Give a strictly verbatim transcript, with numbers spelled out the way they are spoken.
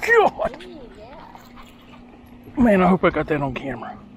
God. Man, I hope I got that on camera.